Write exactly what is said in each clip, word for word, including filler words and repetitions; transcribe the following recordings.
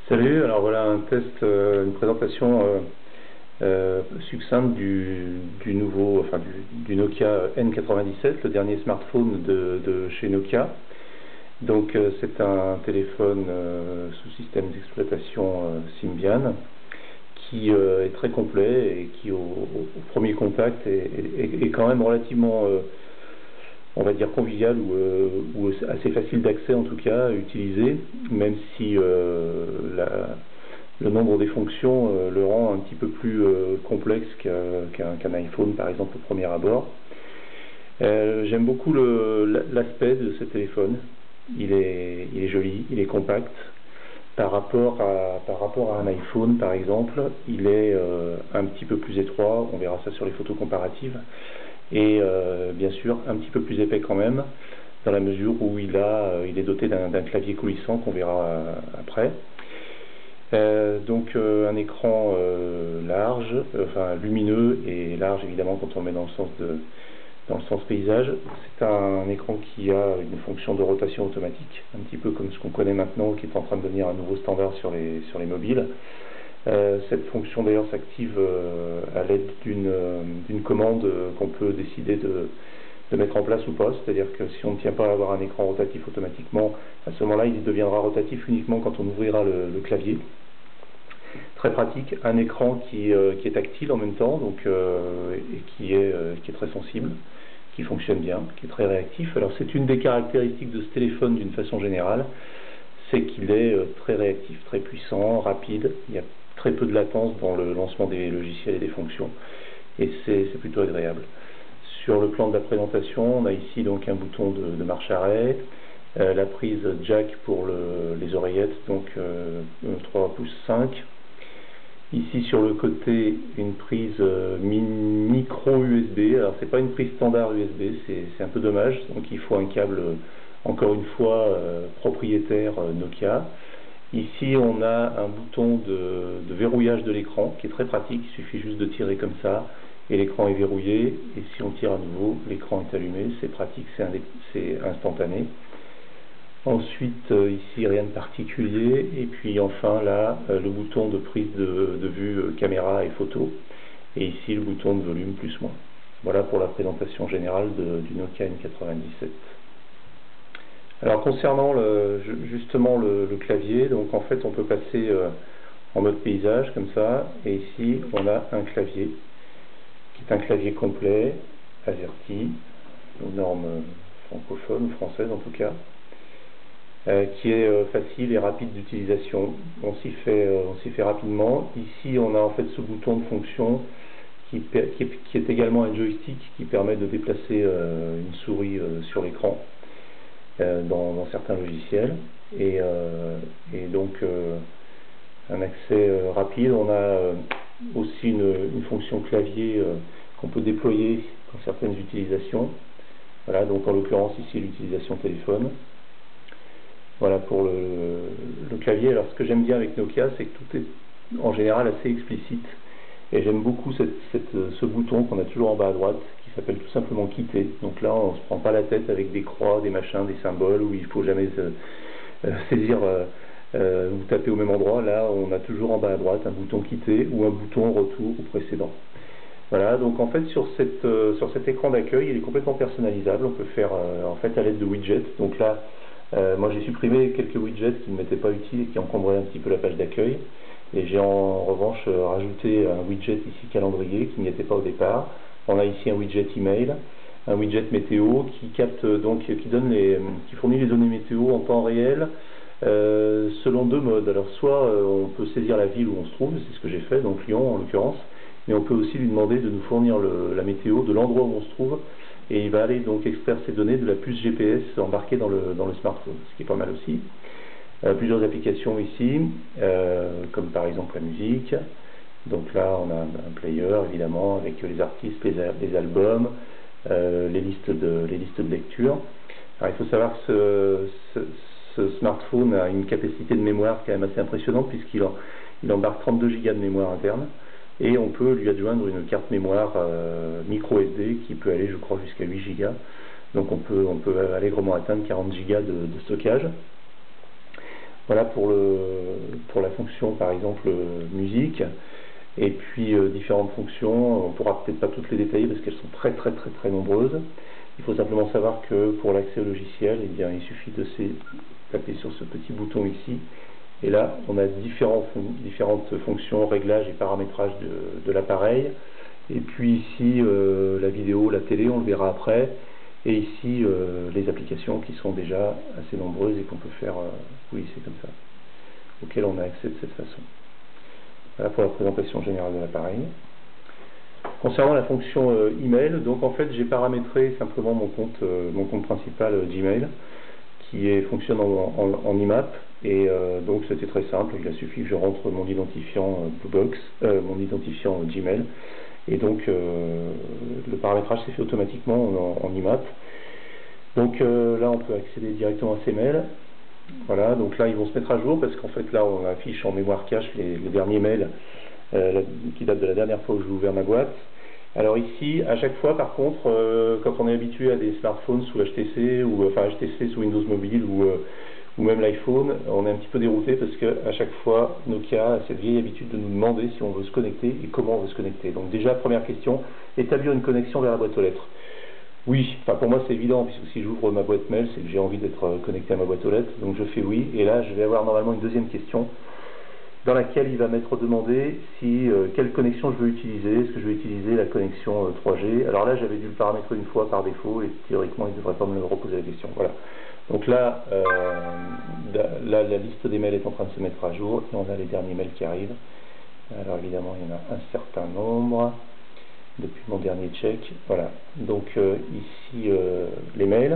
Salut, alors voilà un test, euh, une présentation euh, euh, succincte du, du nouveau, enfin du, du Nokia N quatre-vingt-dix-sept, le dernier smartphone de, de chez Nokia. Donc euh, c'est un téléphone euh, sous système d'exploitation euh, Symbian qui euh, est très complet et qui au, au premier contact est, est, est quand même relativement euh, on va dire convivial ou, euh, ou assez facile d'accès en tout cas à utiliser, même si euh, la, le nombre des fonctions euh, le rend un petit peu plus euh, complexe qu'un qu'un iPhone par exemple au premier abord. Euh, J'aime beaucoup l'aspect de ce téléphone, il est, il est joli, il est compact. Par rapport, à, par rapport à un iPhone par exemple, il est euh, un petit peu plus étroit, on verra ça sur les photos comparatives, et euh, bien sûr un petit peu plus épais quand même, dans la mesure où il, a, euh, il est doté d'un clavier coulissant qu'on verra euh, après. Euh, donc euh, un écran euh, large, euh, enfin lumineux et large évidemment quand on le met dans le sens, de, dans le sens paysage. C'est un écran qui a une fonction de rotation automatique, un petit peu comme ce qu'on connaît maintenant, qui est en train de devenir un nouveau standard sur les, sur les mobiles. Euh, cette fonction d'ailleurs s'active euh, à l'aide d'une euh, d'une commande euh, qu'on peut décider de, de mettre en place ou pas, c'est-à-dire que si on ne tient pas à avoir un écran rotatif automatiquement, à ce moment-là il deviendra rotatif uniquement quand on ouvrira le, le clavier. Très pratique, un écran qui, euh, qui est tactile en même temps, donc, euh, et qui est, euh, qui est très sensible, qui fonctionne bien, qui est très réactif. Alors c'est une des caractéristiques de ce téléphone d'une façon générale, c'est qu'il est euh, très réactif, très puissant, rapide, il y a très peu de latence dans le lancement des logiciels et des fonctions, et c'est plutôt agréable. Sur le plan de la présentation, on a ici donc un bouton de, de marche arrêt, euh, la prise jack pour le, les oreillettes, donc euh, trois pouces cinq. Ici sur le côté, une prise euh, micro U S B. Alors c'est pas une prise standard U S B, c'est un peu dommage, donc il faut un câble, euh, encore une fois, euh, propriétaire euh, Nokia. Ici on a un bouton de, de verrouillage de l'écran qui est très pratique, il suffit juste de tirer comme ça et l'écran est verrouillé, et si on tire à nouveau, l'écran est allumé, c'est pratique, c'est instantané. Ensuite, euh, ici rien de particulier, et puis enfin là, euh, le bouton de prise de, de vue euh, caméra et photo, et ici le bouton de volume plus moins. Voilà pour la présentation générale de, du Nokia N quatre-vingt-dix-sept. Alors concernant le, justement le, le clavier, donc en fait on peut passer euh, en mode paysage comme ça, et ici on a un clavier, qui est un clavier complet, AZERTY, aux normes francophones, françaises en tout cas. Euh, qui est euh, facile et rapide d'utilisation. On s'y fait, euh, on s'y fait rapidement. Ici, on a en fait ce bouton de fonction qui, qui, est, qui est également un joystick qui permet de déplacer euh, une souris euh, sur l'écran euh, dans, dans certains logiciels. Et, euh, et donc, euh, un accès euh, rapide. On a euh, aussi une, une fonction clavier euh, qu'on peut déployer dans certaines utilisations. Voilà, donc en l'occurrence ici l'utilisation téléphone. Voilà pour le, le clavier. Alors ce que j'aime bien avec Nokia, c'est que tout est en général assez explicite, et j'aime beaucoup cette, cette, ce bouton qu'on a toujours en bas à droite qui s'appelle tout simplement quitter. Donc là on ne se prend pas la tête avec des croix, des machins, des symboles où il ne faut jamais se, euh, saisir euh, euh, ou taper au même endroit. Là on a toujours en bas à droite un bouton quitter ou un bouton retour au précédent. Voilà, donc en fait sur, cette, euh, sur cet écran d'accueil, il est complètement personnalisable. On peut faire euh, en fait à l'aide de widgets. Donc là Euh, moi j'ai supprimé quelques widgets qui ne m'étaient pas utiles et qui encombraient un petit peu la page d'accueil, et j'ai en revanche euh, rajouté un widget ici calendrier qui n'y était pas au départ. On a ici un widget email, un widget météo qui capte donc qui donne les qui fournit les données météo en temps réel euh, selon deux modes. Alors soit euh, on peut saisir la ville où on se trouve, c'est ce que j'ai fait, donc Lyon en l'occurrence, mais on peut aussi lui demander de nous fournir le, la météo de l'endroit où on se trouve, et il va aller donc extraire ces données de la puce G P S embarquée dans le, dans le smartphone, ce qui est pas mal aussi. Euh, plusieurs applications ici, euh, comme par exemple la musique. Donc là on a un player évidemment avec les artistes, les, les albums, euh, les, listes de, les listes de lecture. Alors il faut savoir que ce, ce, ce smartphone a une capacité de mémoire quand même assez impressionnante, puisqu'il il embarque trente-deux gigas de mémoire interne. Et on peut lui adjoindre une carte mémoire euh, micro S D qui peut aller, je crois, jusqu'à huit gigas. Donc on peut, on peut allègrement atteindre quarante gigas de, de stockage. Voilà pour, le, pour la fonction par exemple musique, et puis euh, différentes fonctions. On ne pourra peut-être pas toutes les détailler parce qu'elles sont très très très très nombreuses. Il faut simplement savoir que pour l'accès au logiciel, eh bien, il suffit de taper sur ce petit bouton ici, et là on a différents, différentes fonctions, réglages et paramétrage de, de l'appareil. Et puis ici euh, la vidéo, la télé, on le verra après. Et ici, euh, les applications qui sont déjà assez nombreuses et qu'on peut faire, euh, oui, c'est comme ça, auxquelles on a accès de cette façon. Voilà pour la présentation générale de l'appareil. Concernant la fonction euh, email, donc en fait, j'ai paramétré simplement mon compte, euh, mon compte principal euh, Gmail, qui est, fonctionne en, en, en I M A P, et euh, donc c'était très simple. Il a suffi que je rentre mon identifiant euh, Bluebox, euh, mon identifiant euh, Gmail. Et donc euh, le paramétrage s'est fait automatiquement en, en I M A P. Donc euh, là on peut accéder directement à ces mails. Voilà, donc là ils vont se mettre à jour parce qu'en fait là on affiche en mémoire cache les, les derniers mails euh, qui datent de la dernière fois où j'ai ouvert ma boîte. Alors ici, à chaque fois par contre, euh, quand on est habitué à des smartphones sous H T C, ou enfin H T C sous Windows Mobile, ou, euh, ou même l'iPhone, on est un petit peu dérouté parce qu'à chaque fois, Nokia a cette vieille habitude de nous demander si on veut se connecter et comment on veut se connecter. Donc déjà, première question, établir une connexion vers la boîte aux lettres. Oui, enfin pour moi c'est évident, puisque si j'ouvre ma boîte mail, c'est que j'ai envie d'être connecté à ma boîte aux lettres, donc je fais oui, et là je vais avoir normalement une deuxième question, dans laquelle il va m'être demandé si, euh, quelle connexion je veux utiliser. Est-ce que je vais utiliser la connexion euh, trois G. Alors là j'avais dû le paramétrer une fois par défaut et théoriquement il ne devrait pas me reposer la question. Voilà. Donc là, euh, là la liste des mails est en train de se mettre à jour et on a les derniers mails qui arrivent. Alors évidemment il y en a un certain nombre depuis mon dernier check. Voilà. Donc euh, ici euh, les mails.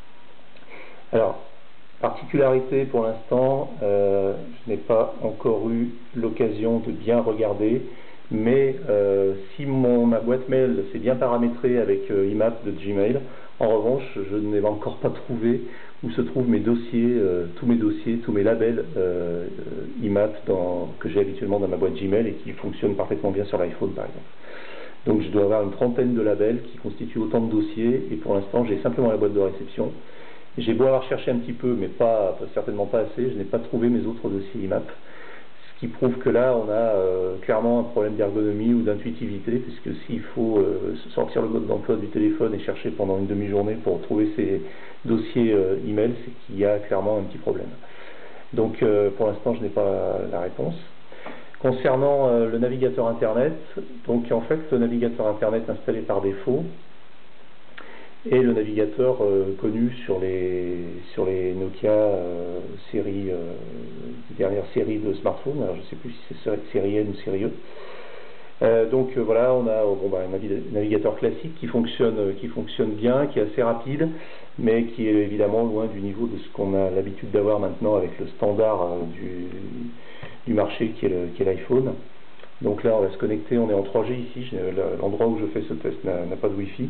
Alors particularité pour l'instant, euh, je n'ai pas encore eu l'occasion de bien regarder, mais euh, si mon, ma boîte mail s'est bien paramétrée avec euh, I M A P de Gmail, en revanche, je n'ai encore pas trouvé où se trouvent mes dossiers, euh, tous mes dossiers, tous mes labels euh, I M A P dans, que j'ai habituellement dans ma boîte Gmail et qui fonctionnent parfaitement bien sur l'iPhone par exemple. Donc je dois avoir une trentaine de labels qui constituent autant de dossiers, et pour l'instant j'ai simplement la boîte de réception. J'ai beau avoir cherché un petit peu, mais pas, certainement pas assez, je n'ai pas trouvé mes autres dossiers I M A P, ce qui prouve que là on a euh, clairement un problème d'ergonomie ou d'intuitivité, puisque s'il faut euh, sortir le mode d'emploi du téléphone et chercher pendant une demi-journée pour trouver ces dossiers euh, email, c'est qu'il y a clairement un petit problème. Donc euh, pour l'instant je n'ai pas la réponse. Concernant euh, le navigateur internet, donc en fait le navigateur internet installé par défaut et le navigateur euh, connu sur les, sur les Nokia euh, série, euh, dernière série de smartphones. Alors je ne sais plus si c'est série N ou série E. Euh, donc euh, voilà, on a bon, bah, un navigateur classique qui fonctionne, euh, qui fonctionne bien, qui est assez rapide, mais qui est évidemment loin du niveau de ce qu'on a l'habitude d'avoir maintenant avec le standard euh, du, du marché qui est l'iPhone. Donc là on va se connecter, on est en trois G ici, l'endroit où je fais ce test n'a pas de Wi-Fi.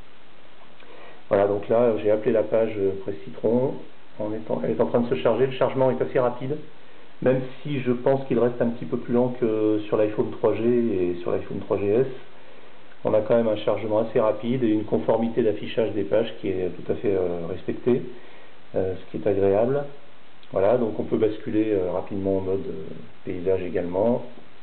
Voilà, donc là j'ai appelé la page Presse Citron, en étant, elle est en train de se charger, le chargement est assez rapide, même si je pense qu'il reste un petit peu plus lent que sur l'iPhone trois G et sur l'iPhone trois G S. On a quand même un chargement assez rapide et une conformité d'affichage des pages qui est tout à fait euh, respectée, euh, ce qui est agréable. Voilà, donc on peut basculer euh, rapidement en mode euh, paysage également.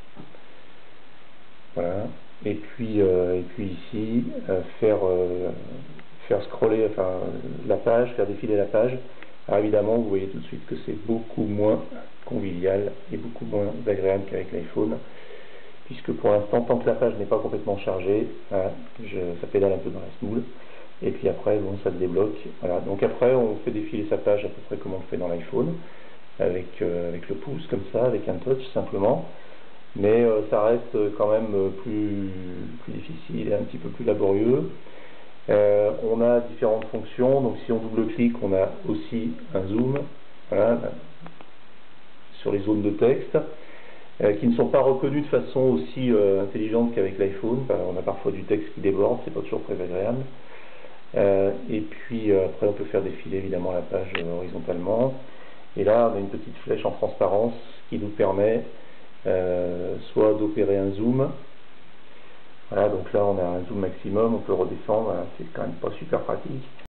Voilà, et puis, euh, et puis ici, euh, faire... Euh, faire scroller enfin, la page, faire défiler la page. Alors évidemment, vous voyez tout de suite que c'est beaucoup moins convivial et beaucoup moins agréable qu'avec l'iPhone, puisque pour l'instant, tant que la page n'est pas complètement chargée, hein, je, ça pédale un peu dans la semoule, et puis après, bon, ça se débloque. Voilà. Donc après, on fait défiler sa page à peu près comme on le fait dans l'iPhone, avec, euh, avec le pouce, comme ça, avec un touch simplement. Mais euh, ça reste quand même plus, plus difficile et un petit peu plus laborieux. Euh, on a différentes fonctions, donc si on double-clique, on a aussi un zoom, voilà, sur les zones de texte, euh, qui ne sont pas reconnues de façon aussi euh, intelligente qu'avec l'iPhone. Enfin, on a parfois du texte qui déborde, c'est pas toujours très agréable. Euh, et puis euh, après on peut faire défiler évidemment la page euh, horizontalement. Et là on a une petite flèche en transparence qui nous permet euh, soit d'opérer un zoom. Voilà, donc là on a un zoom maximum, on peut redescendre, c'est quand même pas super pratique.